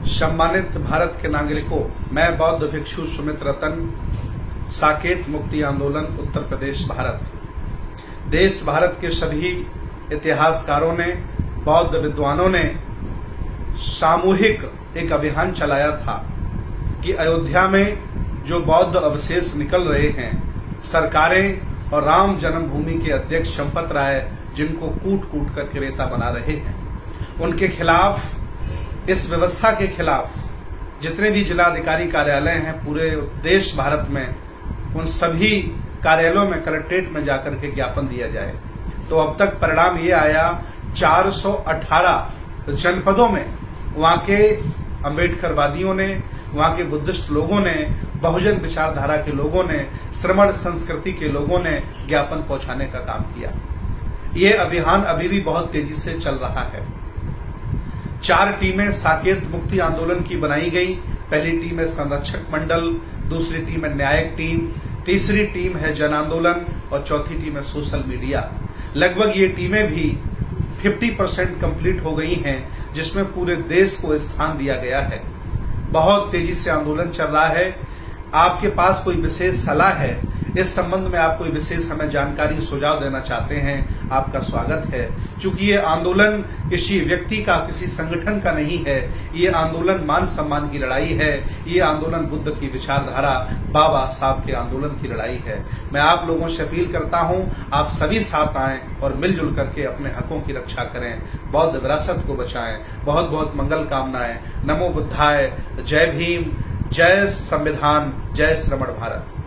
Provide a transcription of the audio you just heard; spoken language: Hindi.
सम्मानित भारत के नागरिकों, मैं बौद्ध भिक्षु सुमित रतन, साकेत मुक्ति आंदोलन उत्तर प्रदेश भारत। देश भारत के सभी इतिहासकारों ने, बौद्ध विद्वानों ने सामूहिक एक अभियान चलाया था कि अयोध्या में जो बौद्ध अवशेष निकल रहे हैं, सरकारें और राम जन्मभूमि के अध्यक्ष चंपत राय जिनको कूट कूट करके रेता बना रहे हैं, उनके खिलाफ, इस व्यवस्था के खिलाफ जितने भी जिलाधिकारी कार्यालय हैं पूरे देश भारत में, उन सभी कार्यालयों में, कलेक्ट्रेट में जाकर के ज्ञापन दिया जाए। तो अब तक परिणाम ये आया, 418 जनपदों में वहां के अम्बेडकरवादियों ने, वहां के बुद्धिस्ट लोगों ने, बहुजन विचारधारा के लोगों ने, श्रमण संस्कृति के लोगों ने ज्ञापन पहुंचाने का काम किया। ये अभियान अभी भी बहुत तेजी से चल रहा है। 4 टीमें साकेत मुक्ति आंदोलन की बनाई गई। पहली टीम है संरक्षक मंडल, दूसरी टीम है न्यायिक टीम, तीसरी टीम है जन आंदोलन और चौथी टीम है सोशल मीडिया। लगभग ये टीमें भी 50% कंप्लीट हो गई हैं, जिसमें पूरे देश को स्थान दिया गया है। बहुत तेजी से आंदोलन चल रहा है। आपके पास कोई विशेष सलाह है, इस संबंध में आप कोई विशेष हमें जानकारी, सुझाव देना चाहते हैं, आपका स्वागत है। क्योंकि ये आंदोलन किसी व्यक्ति का, किसी संगठन का नहीं है, ये आंदोलन मान सम्मान की लड़ाई है। ये आंदोलन बुद्ध की विचारधारा, बाबा साहब के आंदोलन की लड़ाई है। मैं आप लोगों से अपील करता हूं, आप सभी साथ आएं और मिलजुल करके अपने हकों की रक्षा करें, बौद्ध विरासत को बचाएं। बहुत बहुत मंगल कामनाएं। नमो बुद्धाय। जय भीम, जय संविधान, जय श्रमण भारत।